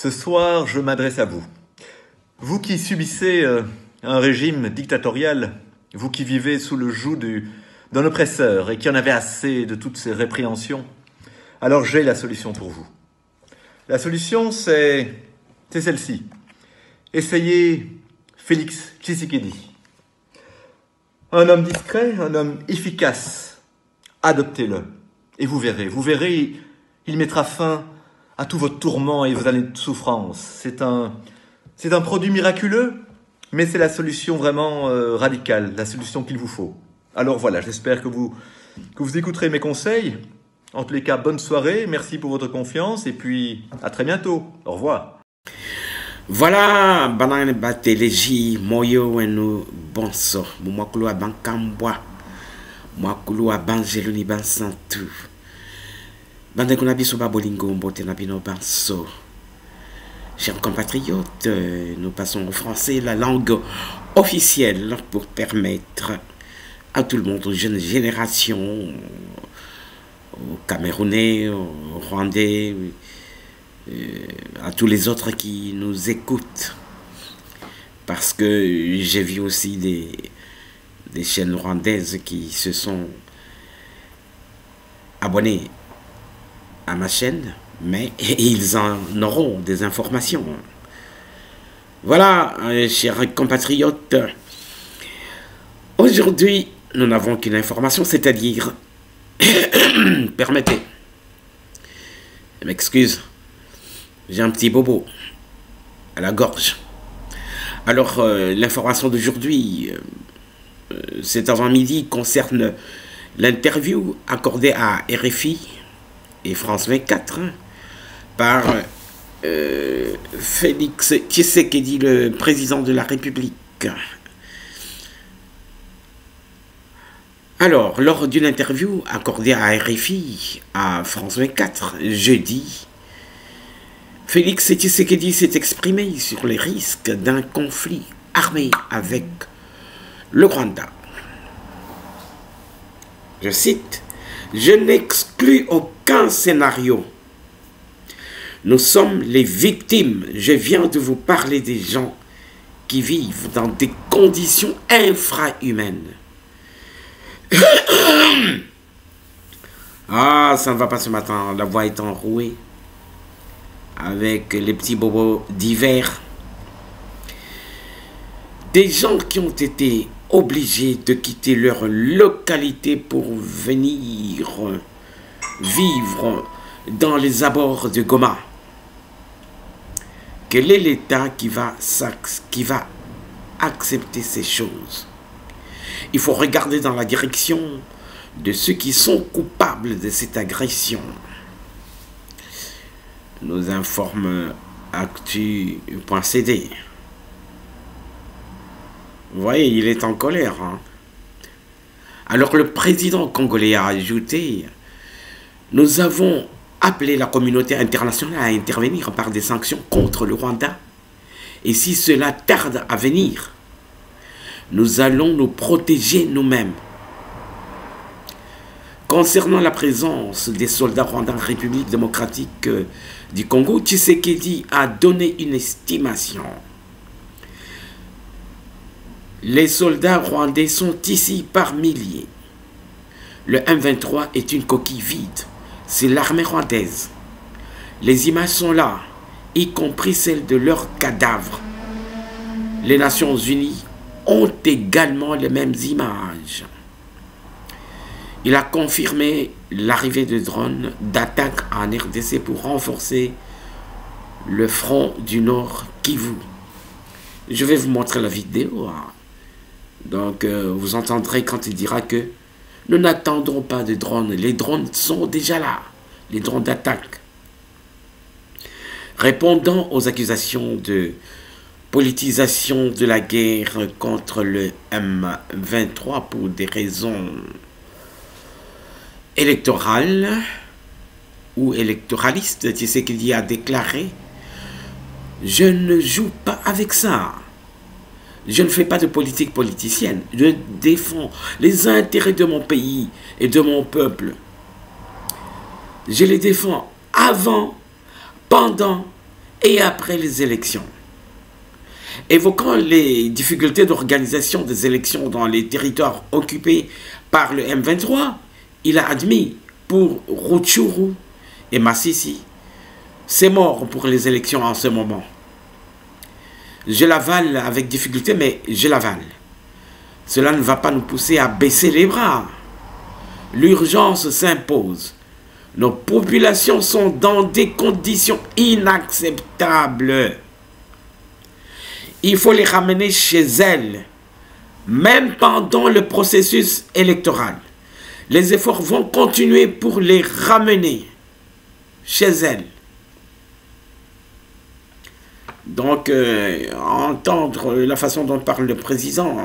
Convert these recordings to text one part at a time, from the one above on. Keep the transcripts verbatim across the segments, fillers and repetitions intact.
Ce soir, je m'adresse à vous. Vous qui subissez euh, un régime dictatorial, vous qui vivez sous le joug du, d'un oppresseur et qui en avez assez de toutes ces répréhensions, alors j'ai la solution pour vous. La solution, c'est, c'est celle-ci. Essayez Félix Tshisekedi. Un homme discret, un homme efficace. Adoptez-le. Et vous verrez, vous verrez, il mettra fin à tous vos tourments et vos années de souffrance. C'est un, c'est un produit miraculeux, mais c'est la solution vraiment euh, radicale, la solution qu'il vous faut. Alors voilà, j'espère que vous, que vous écouterez mes conseils. En tous les cas, bonne soirée, merci pour votre confiance, et puis à très bientôt. Au revoir. Voilà, banane bateleji moyo wenu bonso mumwakulu wa bankambwa mwakulu wa banjeluni bansantu bande kuna biso babolingo mbote na bino banso. Chers compatriotes, nous passons au français, la langue officielle, pour permettre à tout le monde, aux jeunes générations, aux Camerounais, aux Rwandais, Euh, à tous les autres qui nous écoutent, parce que j'ai vu aussi des, des chaînes rwandaises qui se sont abonnés à ma chaîne, mais ils en auront des informations. Voilà, euh, chers compatriotes, aujourd'hui nous n'avons qu'une information, c'est-à-dire permettez, je m'excuse, j'ai un petit bobo à la gorge. Alors, euh, l'information d'aujourd'hui, euh, cet avant-midi, concerne l'interview accordée à R F I et France vingt-quatre hein, par euh, Félix Tshisekedi, le président de la République. Alors, lors d'une interview accordée à R F I à France vingt-quatre, jeudi, Félix Tshisekedi s'est exprimé sur les risques d'un conflit armé avec le Rwanda. Je cite, « Je n'exclus aucun scénario. Nous sommes les victimes. Je viens de vous parler des gens qui vivent dans des conditions infrahumaines. » Ah, ça ne va pas ce matin, la voix est enrouée avec les petits bobos d'hiver. Des gens qui ont été obligés de quitter leur localité pour venir vivre dans les abords de Goma. Quel est l'État qui va, qui va accepter ces choses? Il faut regarder dans la direction de ceux qui sont coupables de cette agression. Nous informe actu point c d. Vous voyez, il est en colère. Hein? Alors le président congolais a ajouté, nous avons appelé la communauté internationale à intervenir par des sanctions contre le Rwanda. Et si cela tarde à venir, nous allons nous protéger nous-mêmes. Concernant la présence des soldats rwandais en République démocratique du Congo, Tshisekedi a donné une estimation. Les soldats rwandais sont ici par milliers. Le M vingt-trois est une coquille vide. C'est l'armée rwandaise. Les images sont là, y compris celles de leurs cadavres. Les Nations Unies ont également les mêmes images. Il a confirmé l'arrivée de drones d'attaque en R D C pour renforcer le front du Nord Kivu. Je vais vous montrer la vidéo. Hein. Donc, euh, vous entendrez quand il dira que nous n'attendons pas de drones. Les drones sont déjà là. Les drones d'attaque. Répondant aux accusations de politisation de la guerre contre le M vingt-trois pour des raisons électorales ou électoralistes, Tshisekedi a déclaré « Je ne joue pas avec ça. Je ne fais pas de politique politicienne. Je défends les intérêts de mon pays et de mon peuple. Je les défends avant, pendant et après les élections. Évoquant les difficultés d'organisation des élections dans les territoires occupés par le M vingt-trois, il a admis pour Rutshuru et Masisi, c'est mort pour les élections en ce moment. Je l'avale avec difficulté, mais je l'avale. Cela ne va pas nous pousser à baisser les bras. L'urgence s'impose. Nos populations sont dans des conditions inacceptables. Il faut les ramener chez elles, même pendant le processus électoral. Les efforts vont continuer pour les ramener chez elles. Donc, euh, entendre la façon dont parle le président,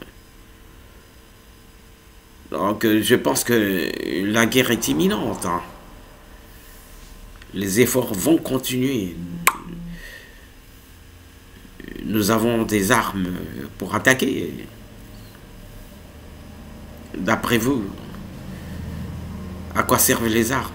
donc euh, je pense que la guerre est imminente. Hein. Les efforts vont continuer. Nous avons des armes pour attaquer. D'après vous, à quoi servent les armes?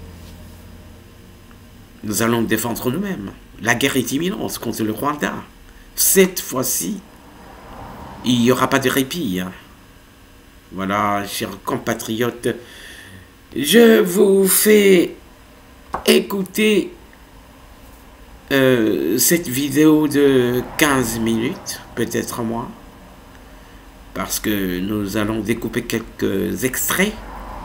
Nous allons défendre nous-mêmes. La guerre est imminente contre le Rwanda. Cette fois-ci, il n'y aura pas de répit. Hein. Voilà, chers compatriotes, je vous fais écouter euh, cette vidéo de quinze minutes, peut-être moins, parce que nous allons découper quelques extraits.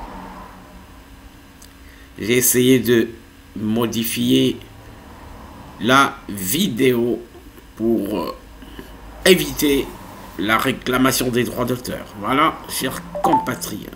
J'ai essayé de modifier la vidéo pour euh, éviter la réclamation des droits d'auteur. Voilà, chers compatriotes.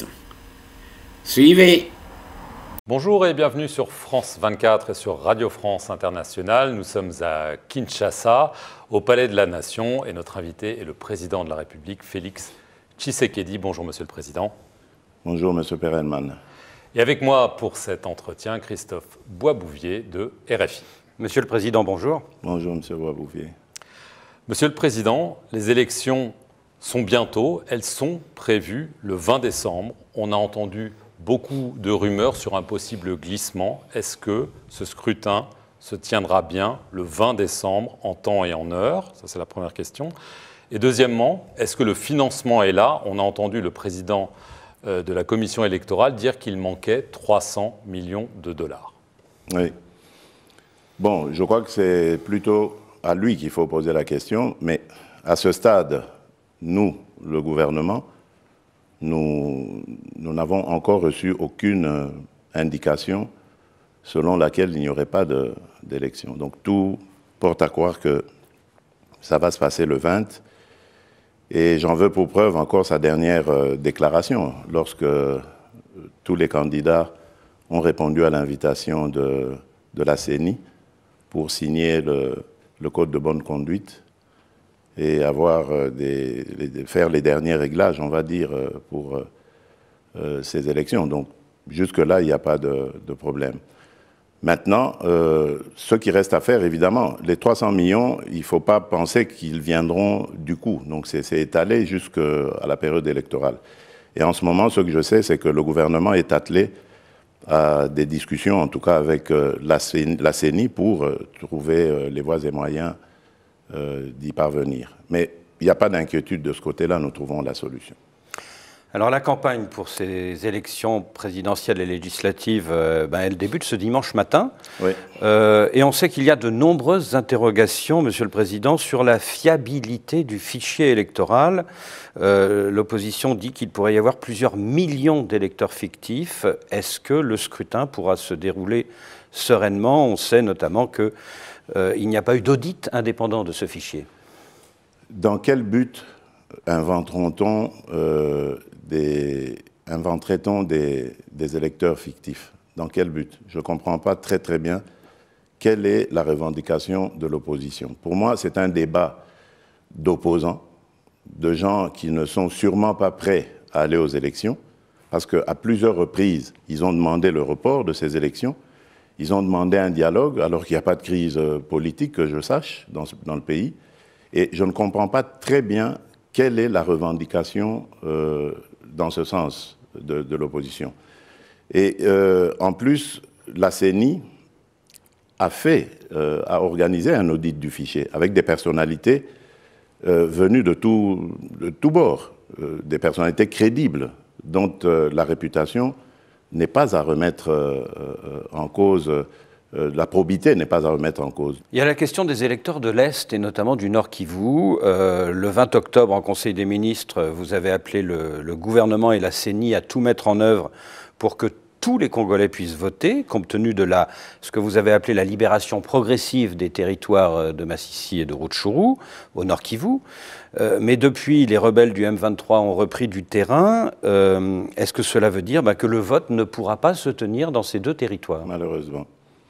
Suivez. Bonjour et bienvenue sur France vingt-quatre et sur Radio France Internationale. Nous sommes à Kinshasa, au Palais de la Nation, et notre invité est le président de la République, Félix Tshisekedi. Bonjour Monsieur le Président. Bonjour Monsieur Perelman. Et avec moi pour cet entretien, Christophe Boisbouvier de R F I. Monsieur le Président, bonjour. Bonjour Monsieur Boisbouvier. Monsieur le Président, les élections sont bientôt, elles sont prévues le vingt décembre. On a entendu beaucoup de rumeurs sur un possible glissement. Est-ce que ce scrutin se tiendra bien le vingt décembre en temps et en heure? Ça, c'est la première question. Et deuxièmement, est-ce que le financement est là? On a entendu le président euh, de la commission électorale dire qu'il manquait trois cents millions de dollars. Oui. Bon, je crois que c'est plutôt à lui qu'il faut poser la question, mais à ce stade, nous, le gouvernement, nous nous n'avons encore reçu aucune euh, indication selon laquelle il n'y aurait pas d'élection. Donc tout porte à croire que ça va se passer le vingt, et j'en veux pour preuve encore sa dernière euh, déclaration, lorsque euh, tous les candidats ont répondu à l'invitation de, de la C E N I pour signer le, le code de bonne conduite et avoir euh, des, les, faire les derniers réglages, on va dire, euh, pour euh, euh, ces élections. Donc, jusque-là, il n'y a pas de, de problème. Maintenant, euh, ce qui reste à faire, évidemment, les trois cents millions, il ne faut pas penser qu'ils viendront du coup. Donc, c'est étalé jusqu'à la période électorale. Et en ce moment, ce que je sais, c'est que le gouvernement est attelé à des discussions, en tout cas avec euh, la C E N I, pour euh, trouver euh, les voies et moyens euh, d'y parvenir. Mais il n'y a pas d'inquiétude de ce côté-là, nous trouvons la solution. Alors la campagne pour ces élections présidentielles et législatives, euh, ben, elle débute ce dimanche matin. Oui. Euh, et on sait qu'il y a de nombreuses interrogations, Monsieur le Président, sur la fiabilité du fichier électoral. Euh, L'opposition dit qu'il pourrait y avoir plusieurs millions d'électeurs fictifs. Est-ce que le scrutin pourra se dérouler sereinement? On sait notamment qu'il euh, n'y a pas eu d'audit indépendant de ce fichier. Dans quel but inventeront-on euh, des, inventerait-on des, des électeurs fictifs? Dans quel but? Je ne comprends pas très très bien quelle est la revendication de l'opposition. Pour moi, c'est un débat d'opposants, de gens qui ne sont sûrement pas prêts à aller aux élections, parce qu'à plusieurs reprises, ils ont demandé le report de ces élections, ils ont demandé un dialogue, alors qu'il n'y a pas de crise politique, que je sache, dans, dans le pays, et je ne comprends pas très bien quelle est la revendication euh, dans ce sens de, de l'opposition. Et euh, en plus, la C E N I a fait, euh, a organisé un audit du fichier avec des personnalités euh, venues de tout, de tout bord, euh, des personnalités crédibles dont euh, la réputation n'est pas à remettre euh, euh, en cause, euh, la probité n'est pas à remettre en cause. Il y a la question des électeurs de l'Est et notamment du Nord Kivu. Euh, le vingt octobre, en Conseil des ministres, vous avez appelé le, le gouvernement et la C E N I à tout mettre en œuvre pour que tous les Congolais puissent voter, compte tenu de la, ce que vous avez appelé la libération progressive des territoires de Massissi et de Rutshuru, au Nord Kivu. Euh, mais depuis, les rebelles du M vingt-trois ont repris du terrain. Euh, est-ce que cela veut dire bah, que le vote ne pourra pas se tenir dans ces deux territoires? Malheureusement.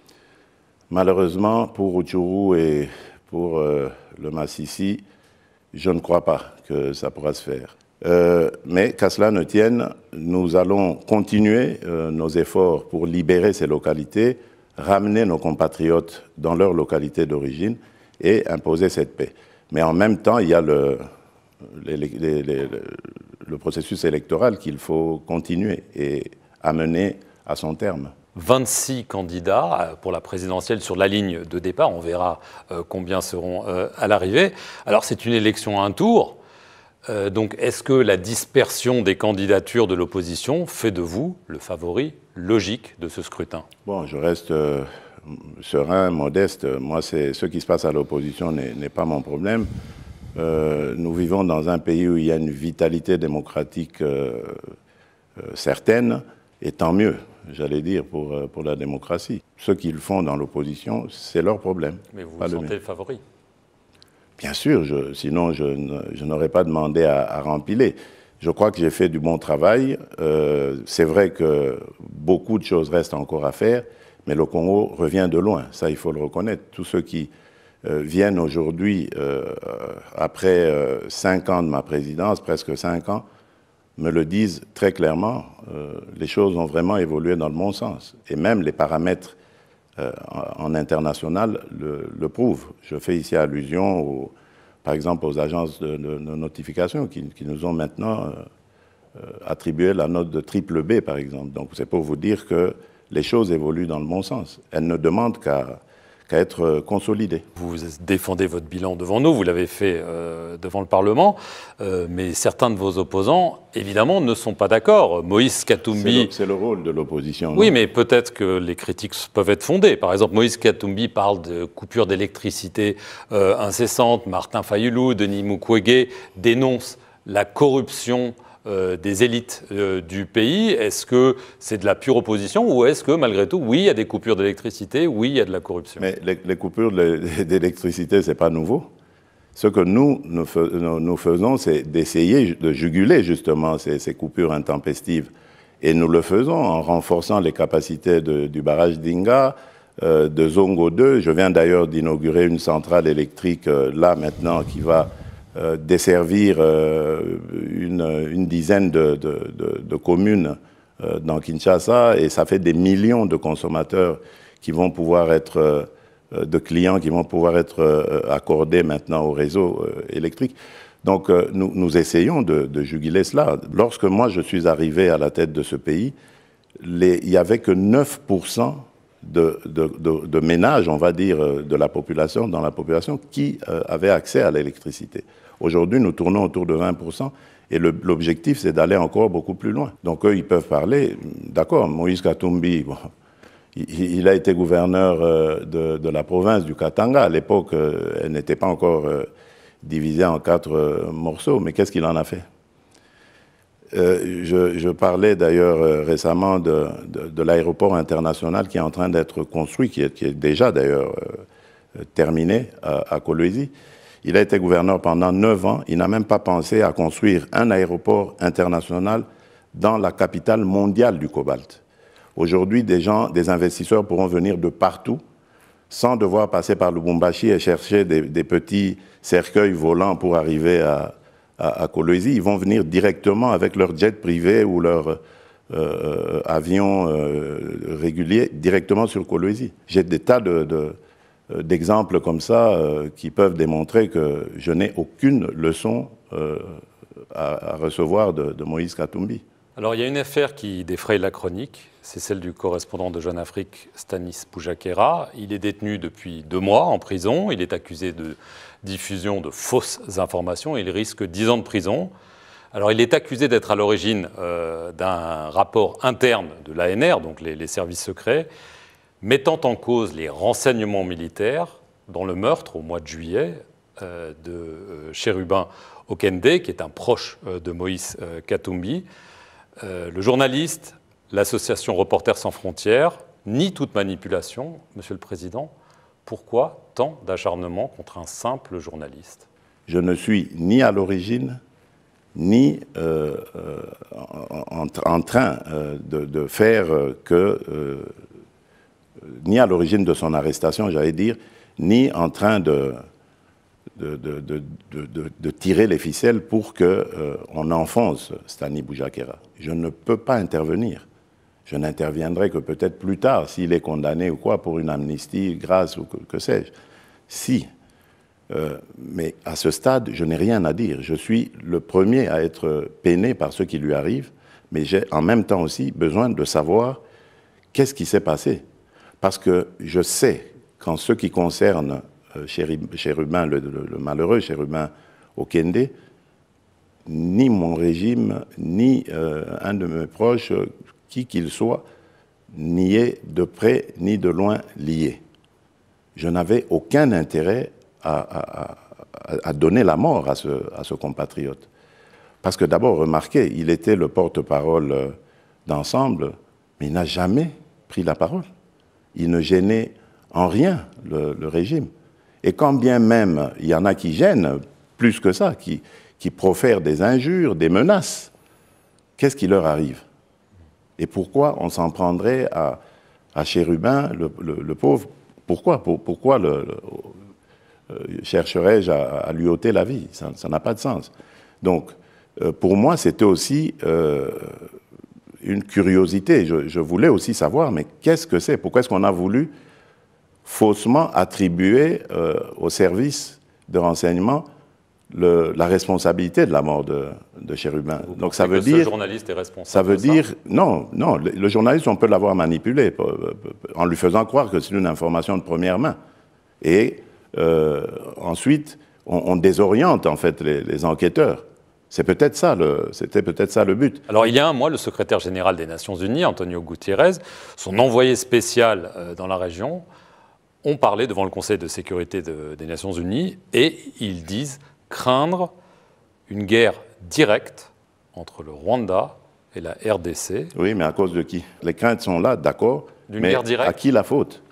Malheureusement, pour Rutshuru et pour euh, le Massissi, je ne crois pas que ça pourra se faire. Euh, mais qu'à cela ne tienne, nous allons continuer euh, nos efforts pour libérer ces localités, ramener nos compatriotes dans leur localité d'origine et imposer cette paix. Mais en même temps, il y a le, les, les, les, le processus électoral qu'il faut continuer et amener à son terme. vingt-six candidats pour la présidentielle sur la ligne de départ. On verra euh, combien seront euh, à l'arrivée. Alors, c'est une élection à un tour. Euh, donc, est-ce que la dispersion des candidatures de l'opposition fait de vous le favori logique de ce scrutin? Bon, je reste euh, serein, modeste. Moi, c'est ce qui se passe à l'opposition n'est pas mon problème. Euh, nous vivons dans un pays où il y a une vitalité démocratique euh, euh, certaine, et tant mieux, j'allais dire, pour, pour la démocratie. Ce qu'ils font dans l'opposition, c'est leur problème. Mais vous vous sentez le, le favori? Bien sûr, je, sinon je, je n'aurais pas demandé à, à rempiler. Je crois que j'ai fait du bon travail. Euh, c'est vrai que beaucoup de choses restent encore à faire, mais le Congo revient de loin. Ça, il faut le reconnaître. Tous ceux qui euh, viennent aujourd'hui, euh, après euh, cinq ans de ma présidence, presque cinq ans, me le disent très clairement. Euh, les choses ont vraiment évolué dans le bon sens. Et même les paramètres Euh, en international le, le prouve. Je fais ici allusion, au, par exemple, aux agences de, de, de notification qui, qui nous ont maintenant euh, euh, attribué la note de triple B, par exemple. Donc, c'est pour vous dire que les choses évoluent dans le bon sens. Elles ne demandent qu'à qu'à être consolidées. Vous défendez votre bilan devant nous, vous l'avez fait euh, devant le Parlement, euh, mais certains de vos opposants, évidemment, ne sont pas d'accord. Moïse Katumbi... C'est le, le rôle de l'opposition. Oui, mais peut-être que les critiques peuvent être fondées. Par exemple, Moïse Katumbi parle de coupure d'électricité euh, incessante. Martin Fayulu, Denis Mukwege dénoncent la corruption Euh, des élites euh, du pays. Est-ce que c'est de la pure opposition ou est-ce que, malgré tout, oui, il y a des coupures d'électricité, oui, il y a de la corruption? Mais les, les coupures d'électricité, ce n'est pas nouveau. Ce que nous, nous, nous faisons, c'est d'essayer de juguler, justement, ces, ces coupures intempestives. Et nous le faisons en renforçant les capacités de, du barrage d'Inga, euh, de Zongo deux. Je viens d'ailleurs d'inaugurer une centrale électrique, euh, là, maintenant, qui va Euh, desservir euh, une, une dizaine de, de, de, de communes euh, dans Kinshasa, et ça fait des millions de consommateurs qui vont pouvoir être, euh, de clients qui vont pouvoir être euh, accordés maintenant au réseau euh, électrique. Donc euh, nous, nous essayons de, de juguler cela. Lorsque moi je suis arrivé à la tête de ce pays, les, il n'y avait que neuf pour cent de, de, de, de ménages, on va dire, de la population, dans la population, qui euh, avaient accès à l'électricité. Aujourd'hui, nous tournons autour de vingt pour cent et l'objectif, c'est d'aller encore beaucoup plus loin. Donc, eux, ils peuvent parler. D'accord, Moïse Katumbi, bon, il, il a été gouverneur euh, de, de la province du Katanga. À l'époque, euh, elle n'était pas encore euh, divisée en quatre euh, morceaux. Mais qu'est-ce qu'il en a fait? euh, je, je parlais d'ailleurs euh, récemment de, de, de l'aéroport international qui est en train d'être construit, qui est, qui est déjà d'ailleurs euh, terminé à, à Kolwezi. Il a été gouverneur pendant neuf ans. Il n'a même pas pensé à construire un aéroport international dans la capitale mondiale du cobalt. Aujourd'hui, des gens, des investisseurs pourront venir de partout sans devoir passer par Lubumbashi et chercher des, des petits cercueils volants pour arriver à, à, à Kolwezi. Ils vont venir directement avec leur jet privé ou leur euh, avion euh, régulier directement sur Kolwezi. J'ai des tas de... de d'exemples comme ça euh, qui peuvent démontrer que je n'ai aucune leçon euh, à, à recevoir de, de Moïse Katumbi. Alors il y a une affaire qui défraye la chronique, c'est celle du correspondant de Jeune Afrique, Stanis Boujakera. Il est détenu depuis deux mois en prison, il est accusé de diffusion de fausses informations, il risque dix ans de prison. Alors il est accusé d'être à l'origine euh, d'un rapport interne de l'A N R, donc les, les services secrets, mettant en cause les renseignements militaires dans le meurtre au mois de juillet euh, de euh, Chérubin Okende, qui est un proche euh, de Moïse euh, Katumbi. Euh, le journaliste, l'association Reporters sans frontières, nie toute manipulation. Monsieur le Président, pourquoi tant d'acharnement contre un simple journaliste? Je ne suis ni à l'origine, ni euh, euh, en, en train euh, de, de faire que... Euh, ni à l'origine de son arrestation, j'allais dire, ni en train de, de, de, de, de, de tirer les ficelles pour qu'on euh, enfonce Stanis Boujakera. Je ne peux pas intervenir. Je n'interviendrai que peut-être plus tard, s'il est condamné ou quoi, pour une amnistie, grâce ou que, que sais-je. Si. Euh, mais à ce stade, je n'ai rien à dire. Je suis le premier à être peiné par ce qui lui arrive, mais j'ai en même temps aussi besoin de savoir qu'est-ce qui s'est passé. Parce que je sais qu'en ce qui concerne euh, Chérubin, le, le, le malheureux Chérubin Okende, ni mon régime, ni euh, un de mes proches, qui qu'il soit, n'y est de près ni de loin lié. Je n'avais aucun intérêt à, à, à, à donner la mort à ce, à ce compatriote. Parce que d'abord, remarquez, il était le porte-parole d'Ensemble, mais il n'a jamais pris la parole. Il ne gênait en rien le, le régime. Et quand bien même il y en a qui gênent, plus que ça, qui, qui profèrent des injures, des menaces, qu'est-ce qui leur arrive? Et pourquoi on s'en prendrait à, à Chérubin, le, le, le pauvre? Pourquoi, pour, pourquoi le, le, euh, chercherais-je à, à lui ôter la vie? Ça n'a pas de sens. Donc, euh, pour moi, c'était aussi... Euh, une curiosité. Je, je voulais aussi savoir, mais qu'est-ce que c'est? Pourquoi est-ce qu'on a voulu faussement attribuer euh, au service de renseignement le, la responsabilité de la mort de, de Chérubin? Vous Donc ça veut que dire... ce journaliste est responsable Ça veut de ça? dire... Non, non, le, le journaliste, on peut l'avoir manipulé en lui faisant croire que c'est une information de première main. Et euh, ensuite, on, on désoriente en fait les, les enquêteurs. C'est peut-être ça, le, c'était peut-être ça le but. Alors il y a un mois, le secrétaire général des Nations Unies, Antonio Guterres, son envoyé spécial euh, dans la région, ont parlé devant le Conseil de sécurité de, des Nations Unies et ils disent craindre une guerre directe entre le Rwanda et la R D C. Oui, mais à cause de qui? Les craintes sont là, d'accord, mais guerre directe? À qui la faute?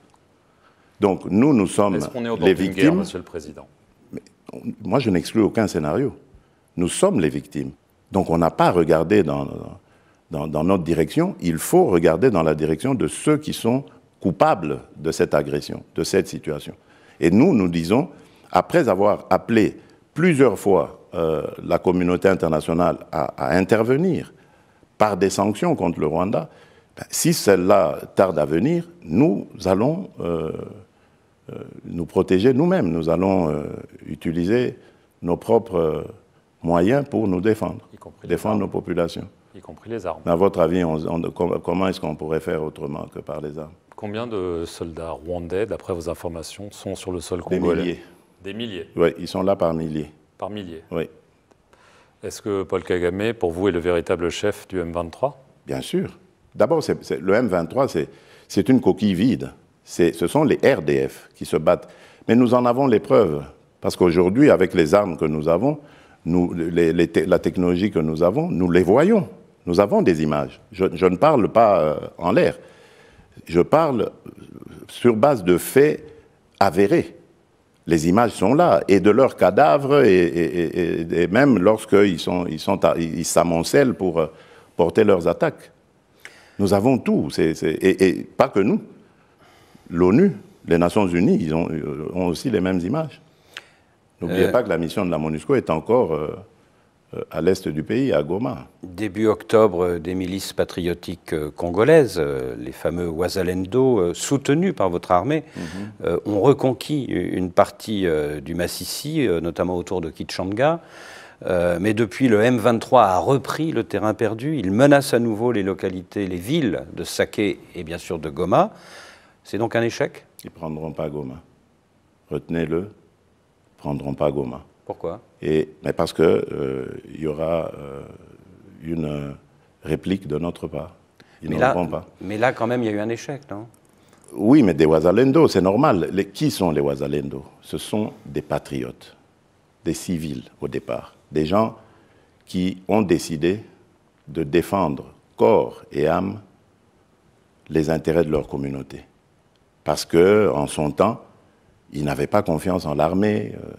Donc nous, nous sommes Est-ce qu'on est au bord les d'une victimes. guerre, Monsieur le Président? Mais, moi, je n'exclus aucun scénario. Nous sommes les victimes. Donc on n'a pas regardé dans, dans, dans notre direction, il faut regarder dans la direction de ceux qui sont coupables de cette agression, de cette situation. Et nous, nous disons, après avoir appelé plusieurs fois euh, la communauté internationale à, à intervenir par des sanctions contre le Rwanda, ben, si celle-là tarde à venir, nous allons euh, euh, nous protéger nous-mêmes. Nous allons euh, utiliser nos propres... Euh, moyens pour nous défendre, défendre nos populations. Y compris les armes. À votre avis, on, on, comment est-ce qu'on pourrait faire autrement que par les armes? Combien de soldats rwandais, d'après vos informations, sont sur le sol congolais? Des milliers. Des milliers? Oui, ils sont là par milliers. Par milliers? Oui. Est-ce que Paul Kagame, pour vous, est le véritable chef du M vingt-trois? Bien sûr. D'abord, c'est, c'est, le M vingt-trois, c'est, c'est une coquille vide. C'est, ce sont les R D F qui se battent. Mais nous en avons les preuves. Parce qu'aujourd'hui, avec les armes que nous avons, Nous, les, les te, la technologie que nous avons, nous les voyons. Nous avons des images. Je, je ne parle pas euh, en l'air. Je parle sur base de faits avérés. Les images sont là, et de leurs cadavres, et, et, et, et même lorsqu'ils sont, ils sont à, ils s'amoncellent pour euh, porter leurs attaques. Nous avons tout. C'est, c'est, et, et pas que nous. L'ONU, les Nations Unies, ils ont, ont aussi les mêmes images. N'oubliez euh, pas que la mission de la MONUSCO est encore euh, euh, à l'est du pays, à Goma. Début octobre, des milices patriotiques euh, congolaises, euh, les fameux Wazalendo, euh, soutenus par votre armée, mm-hmm. euh, ont reconquis une partie euh, du Massissi, euh, notamment autour de Kitshanga. Euh, mais depuis, le M vingt-trois a repris le terrain perdu. Il menace à nouveau les localités, les villes de Saké et bien sûr de Goma. C'est donc un échec? Ils ne prendront pas Goma. Retenez-le, ils ne prendront pas Goma. Pourquoi? Et, mais parce qu'il euh, y aura euh, une réplique de notre part. Ils mais ne là, répondront pas. Mais là, quand même, il y a eu un échec, non? Oui, mais des Wazalendo, c'est normal. Les, qui sont les Wazalendo? Ce sont des patriotes, des civils au départ, des gens qui ont décidé de défendre corps et âme les intérêts de leur communauté. Parce qu'en son temps, ils n'avaient pas confiance en l'armée. Euh,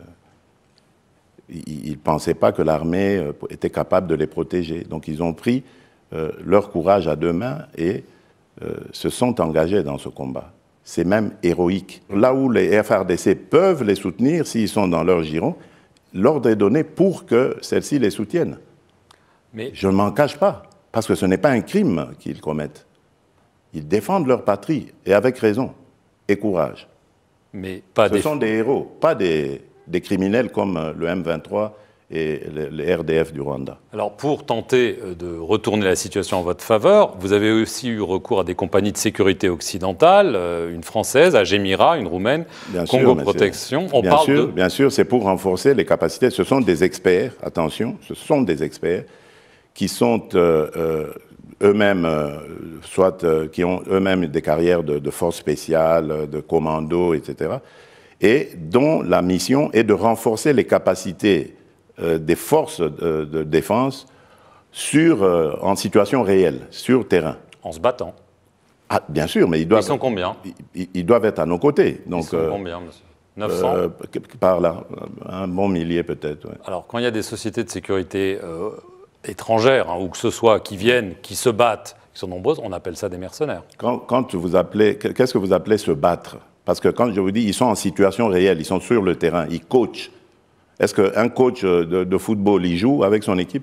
ils ne pensaient pas que l'armée euh, était capable de les protéger. Donc ils ont pris euh, leur courage à deux mains et euh, se sont engagés dans ce combat. C'est même héroïque. Là où les F R D C peuvent les soutenir, s'ils sont dans leur giron, l'ordre est donné pour que celles-ci les soutiennent. Mais je ne m'en cache pas, parce que ce n'est pas un crime qu'ils commettent. Ils défendent leur patrie, et avec raison, et courage. Mais pas ce des... sont des héros, pas des, des criminels comme le M vingt-trois et le R D F du Rwanda. Alors, pour tenter de retourner la situation en votre faveur, vous avez aussi eu recours à des compagnies de sécurité occidentales, une française, Agemira, une roumaine, bien Congo sûr, Protection. On bien parle sûr, de... bien sûr, c'est pour renforcer les capacités. Ce sont des experts, attention, ce sont des experts qui sont euh, euh, eux-mêmes, euh, soit euh, qui ont eux-mêmes des carrières de, de forces spéciales, de commandos, et cetera, et dont la mission est de renforcer les capacités euh, des forces de, de défense sur, euh, en situation réelle, sur terrain. En se battant. Ah, bien sûr, mais ils doivent... Ils sont combien? ils, ils doivent être à nos côtés. Donc, ils sont euh, combien, monsieur? neuf cents euh, Par là, un bon millier peut-être. Ouais. Alors, quand il y a des sociétés de sécurité euh, étrangères, hein, ou que ce soit qui viennent, qui se battent, qui sont nombreuses, on appelle ça des mercenaires. Quand, quand vous appelez, qu'est-ce que vous appelez se battre? Parce que quand je vous dis, ils sont en situation réelle, ils sont sur le terrain, ils coachent. Est-ce qu'un coach de, de football, il joue avec son équipe?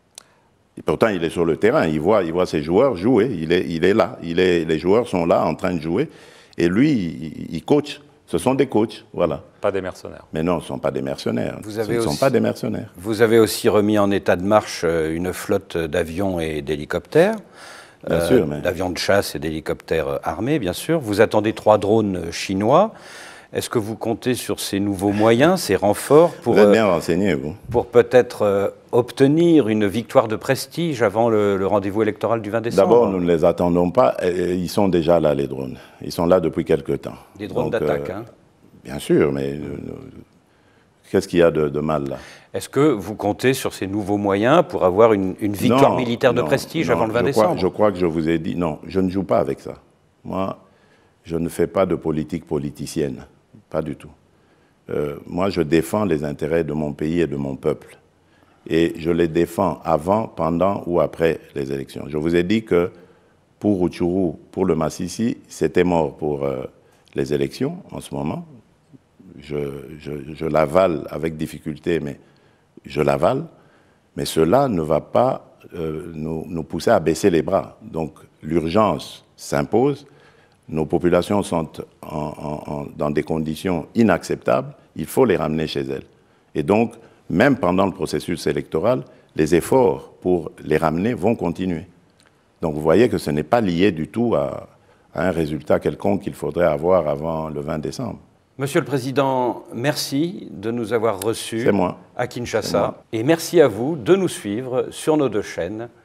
Et pourtant, il est sur le terrain, il voit, il voit ses joueurs jouer, il est, il est là, il est, les joueurs sont là en train de jouer, et lui, il, il coach. Ce sont des coachs, voilà. Pas des mercenaires. Mais non, ce ne sont pas des mercenaires. Vous avez ce ne aussi, sont pas des mercenaires. Vous avez aussi remis en état de marche une flotte d'avions et d'hélicoptères. Bien euh, sûr, mais... D'avions de chasse et d'hélicoptères armés, bien sûr. Vous attendez trois drones chinois. Est-ce que vous comptez sur ces nouveaux moyens, ces renforts pour, vous êtes bien renseigné, vous. Pour peut-être euh, obtenir une victoire de prestige avant le, le rendez-vous électoral du vingt décembre? D'abord, nous ne les attendons pas. Ils sont déjà là, les drones. Ils sont là depuis quelque temps. Des drones d'attaque, euh, hein? Bien sûr, mais euh, qu'est-ce qu'il y a de, de mal là? Est-ce que vous comptez sur ces nouveaux moyens pour avoir une, une victoire non, militaire de non, prestige non, avant le vingt je décembre? crois, je crois que je vous ai dit, non, je ne joue pas avec ça. Moi, je ne fais pas de politique politicienne. Pas du tout. Euh, moi, je défends les intérêts de mon pays et de mon peuple. Et je les défends avant, pendant ou après les élections. Je vous ai dit que pour Rutshuru, pour le Massissi, c'était mort pour euh, les élections en ce moment. Je, je, je l'avale avec difficulté, mais je l'avale. Mais cela ne va pas euh, nous, nous pousser à baisser les bras. Donc l'urgence s'impose. Nos populations sont en, en, en, dans des conditions inacceptables, il faut les ramener chez elles. Et donc, même pendant le processus électoral, les efforts pour les ramener vont continuer. Donc vous voyez que ce n'est pas lié du tout à, à un résultat quelconque qu'il faudrait avoir avant le vingt décembre. Monsieur le Président, merci de nous avoir reçus C'est moi. à Kinshasa. Et merci à vous de nous suivre sur nos deux chaînes.